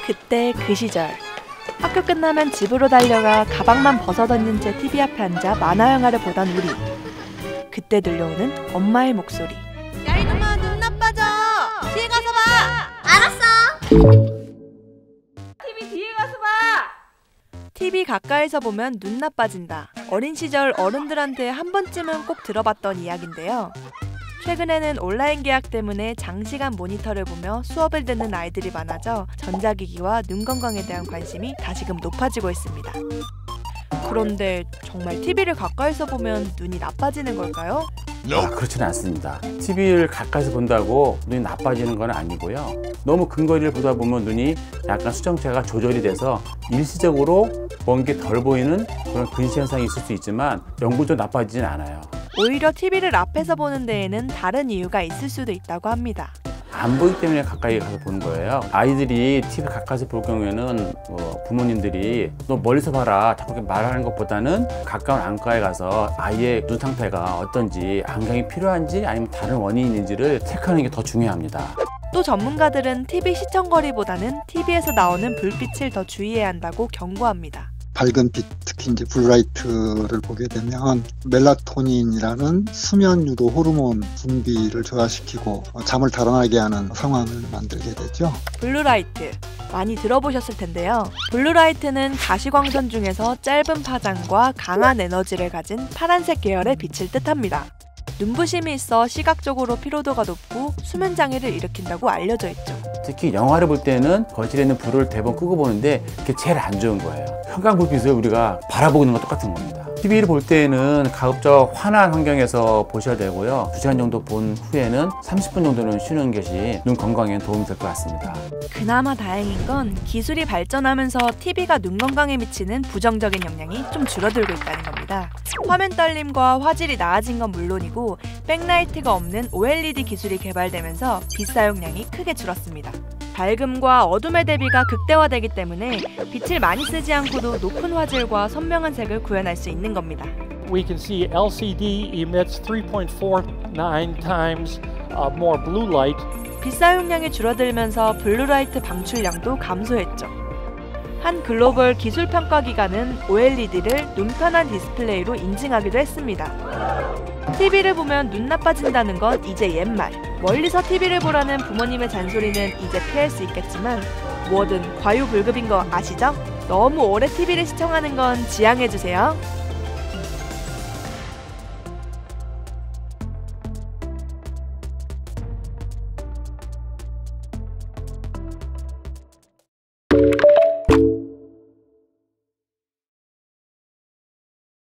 그때 그 시절 학교 끝나면 집으로 달려가 가방만 벗어던진 채 TV 앞에 앉아 만화 영화를 보던 우리. 그때 들려오는 엄마의 목소리. 야 이놈아 눈 나빠져. 뒤에 가서 봐. 알았어. TV 뒤에 가서 봐. TV 가까이서 보면 눈 나빠진다. 어린 시절 어른들한테 한 번쯤은 꼭 들어봤던 이야기인데요. 최근에는 온라인 계약 때문에 장시간 모니터를 보며 수업을 듣는 아이들이 많아져 전자기기와 눈 건강에 대한 관심이 다시금 높아지고 있습니다. 그런데 정말 TV를 가까이서 보면 눈이 나빠지는 걸까요? 그렇지는 않습니다. TV를 가까이서 본다고 눈이 나빠지는 건 아니고요. 너무 근거리를 보다 보면 눈이 약간 수정체가 조절이 돼서 일시적으로 먼 게 덜 보이는 그런 근시 현상이 있을 수 있지만 영구적으로 나빠지진 않아요. 오히려 TV를 앞에서 보는 데에는 다른 이유가 있을 수도 있다고 합니다. 안 보이기 때문에 가까이 가서 보는 거예요. 아이들이 TV 가까이서 볼 경우에는 부모님들이 너 멀리서 봐라 자꾸 이렇게 말하는 것보다는 가까운 안과에 가서 아이의 눈 상태가 어떤지, 안경이 필요한지 아니면 다른 원인이 있는지를 체크하는 게 더 중요합니다. 또 전문가들은 TV 시청거리보다는 TV에서 나오는 불빛을 더 주의해야 한다고 경고합니다. 밝은 빛, 특히 이제 블루라이트를 보게 되면 멜라토닌이라는 수면 유도 호르몬 분비를 저하시키고 잠을 달아나게 하는 상황을 만들게 되죠. 블루라이트 많이 들어보셨을 텐데요. 블루라이트는 가시광선 중에서 짧은 파장과 강한 에너지를 가진 파란색 계열의 빛을 뜻합니다. 눈부심이 있어 시각적으로 피로도가 높고 수면 장애를 일으킨다고 알려져 있죠. 특히 영화를 볼 때는 거실에 있는 불을 대부분 끄고 보는데 그게 제일 안 좋은 거예요. 형광불빛을 우리가 바라보고 있는 건 똑같은 겁니다. TV를 볼 때는 가급적 환한 환경에서 보셔야 되고요. 2시간 정도 본 후에는 30분 정도는 쉬는 것이 눈 건강에 도움이 될 것 같습니다. 그나마 다행인 건 기술이 발전하면서 TV가 눈 건강에 미치는 부정적인 영향이 좀 줄어들고 있다는 겁니다. 화면 떨림과 화질이 나아진 건 물론이고 백라이트가 없는 OLED 기술이 개발되면서 빛 사용량이 크게 줄었습니다. 밝음과 어둠의 대비가 극대화되기 때문에 빛을 많이 쓰지 않고도 높은 화질과 선명한 색을 구현할 수 있는 겁니다. We can see LCD emits 3.49 times more blue light. 빛 사용량이 줄어들면서 블루라이트 방출량도 감소했죠. 한 글로벌 기술 평가 기관은 OLED를 눈편한 디스플레이로 인증하기도 했습니다. TV를 보면 눈 나빠진다는 건 이제 옛말. 멀리서 TV를 보라는 부모님의 잔소리는 이제 피할 수 있겠지만 뭐든 과유불급인 거 아시죠? 너무 오래 TV를 시청하는 건 지양해주세요.